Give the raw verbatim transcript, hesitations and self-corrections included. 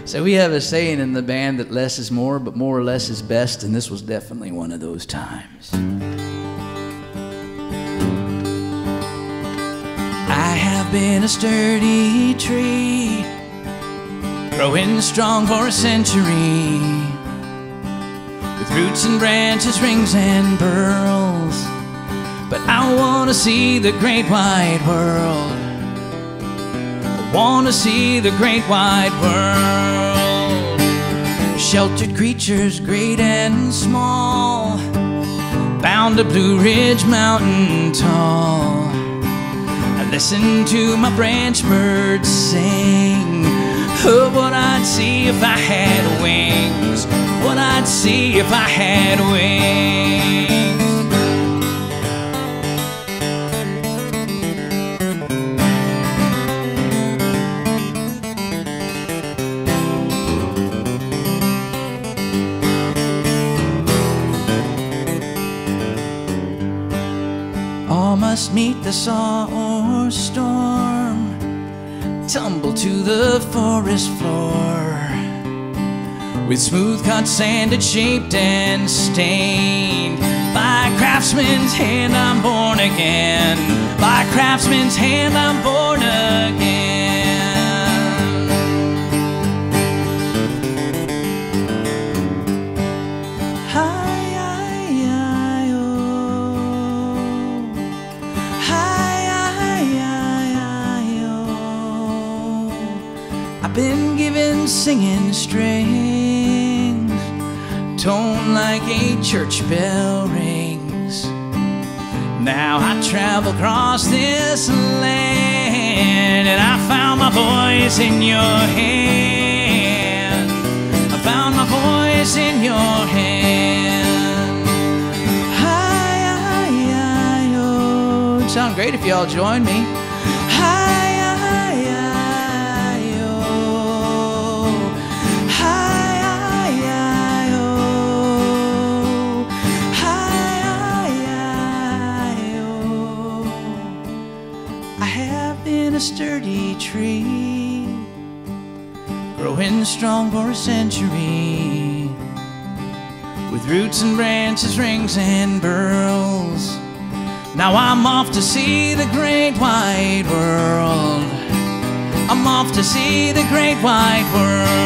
So we have a saying in the band that less is more, but more or less is best, and this was definitely one of those times. I have been a sturdy tree, growing strong for a century, with roots and branches, rings and burls. But I want to see the great wide world. I want to see the great wide world. Sheltered creatures, great and small, bound to Blue Ridge Mountain tall. I listen to my branch birds sing of what I'd see if I had wings, what I'd see if I had wings. All must meet the saw or storm, tumble to the forest floor, with smooth cut, sanded, shaped and stained. By Craftsman's hand I'm born again. By Craftsman's hand I'm born again. I've been given singing strings, tone like a church bell rings. Now I travel across this land, and I found my voice in your hand. I found my voice in your hand. Hi, hi, hi, oh. It'd sound great if y'all joined me. Hi. A sturdy tree, growing strong for a century, with roots and branches, rings and burls. Now I'm off to see the great wide world. I'm off to see the great wide world.